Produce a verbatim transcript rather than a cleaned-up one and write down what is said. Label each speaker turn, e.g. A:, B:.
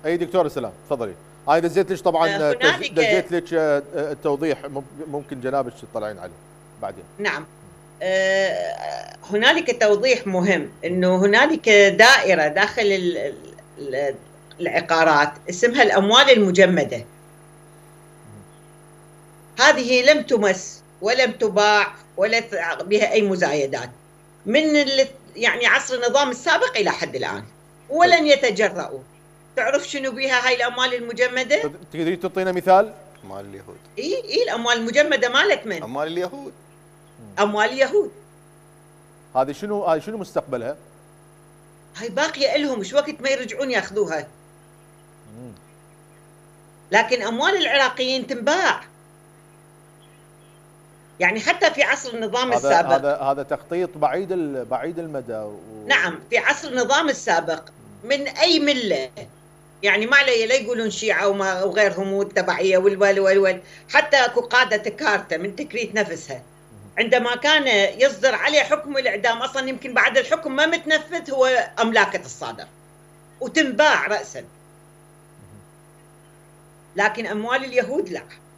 A: اي دكتور سلام تفضلي. هاي دزيت لك طبعا،
B: هنالك
A: دزيت لك التوضيح ممكن جنابك تطلعين عليه بعدين.
B: نعم. هنالك توضيح مهم انه هنالك دائره داخل العقارات اسمها الاموال المجمده. هذه لم تمس ولم تباع ولا بها اي مزايدات من يعني عصر النظام السابق الى حد الان، ولن يتجرؤوا. تعرف شنو بها هاي الاموال المجمده؟
A: تقدري تعطينا مثال؟
C: اموال اليهود.
B: اي اي الاموال المجمده مالت من؟
C: اموال اليهود.
B: اموال اليهود.
A: هذه شنو هاي شنو مستقبلها؟
B: هاي باقيه لهم، مش وقت ما يرجعون ياخذوها. لكن اموال العراقيين تنباع. يعني حتى في عصر النظام
A: هذا
B: السابق،
A: هذا هذا تخطيط بعيد بعيد المدى و...
B: نعم في عصر النظام السابق من اي مله، يعني ما علي لا يقولون شيعه وما وغيرهم والتبعيه والول والول، حتى اكو قاده كارتا من تكريت نفسها عندما كان يصدر عليه حكم الاعدام اصلا يمكن بعد الحكم ما متنفذ هو املاكه الصادر وتنباع راسا. لكن اموال اليهود لا.